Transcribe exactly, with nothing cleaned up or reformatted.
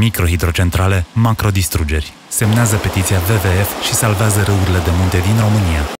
Microhidrocentrale, macrodistrugeri. Semnează petiția W W F și salvează râurile de munte din România.